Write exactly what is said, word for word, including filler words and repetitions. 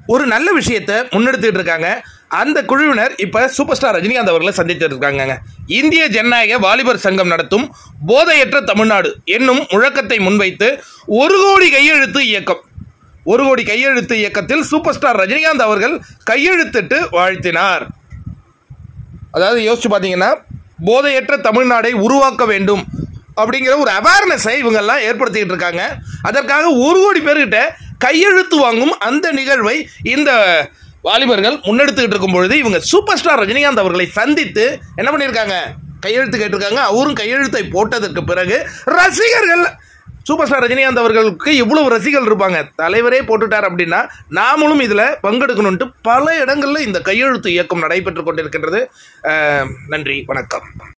ஒரு நல்ல விஷயத்தை முன்னெடுத்துட்டு இருக்காங்க. அந்த குழுவினர் இப்போ சூப்பர் ஸ்டார் ரஜினிகாந்த் அவர்களை சந்தித்து இருக்காங்க. இந்திய ஜனநாயக வாலிபர் சங்கம் நடத்தும் போதையற்ற தமிழ்நாடு என்னும் முழக்கத்தை முன்வைத்து ஒரு கோடி கையெழுத்து இயக்கம் ஒரு கோடி கையெழுத்து இயக்கத்தில் சூப்பர் ஸ்டார் ரஜினிகாந்த் அவர்கள் கையெழுத்திட்டு வாழ்த்தினார். அதாவது யோசிச்சு பார்த்தீங்கன்னா, போதையற்ற தமிழ்நாடை உருவாக்க வேண்டும் அப்படிங்கிற ஒரு அவேர்னஸை இவங்கெல்லாம் ஏற்படுத்திக்கிட்டு இருக்காங்க. அதற்காக ஒரு கோடி பேர்கிட்ட கையெழுத்து வாங்கும் அந்த நிகழ்வை இந்த வாலிபர்கள் முன்னெடுத்துக்கிட்டு இருக்கும் பொழுது இவங்க சூப்பர் ஸ்டார் ரஜினிகாந்த் அவர்களை சந்தித்து என்ன பண்ணியிருக்காங்க, கையெழுத்து கேட்டிருக்காங்க. அவரும் கையெழுத்தை போட்டதற்கு பிறகு ரசிகர்கள், சூப்பர் ஸ்டார் ரஜினிகாந்த் அவர்களுக்கு இவ்வளவு ரசிகர்கள் இருப்பாங்க, தலைவரே போட்டுட்டார் அப்படின்னா நாமளும் இதில் பங்கெடுக்கணும்ட்டு பல இடங்களில் இந்த கையெழுத்து இயக்கம் நடைபெற்று கொண்டிருக்கின்றது. நன்றி, வணக்கம்.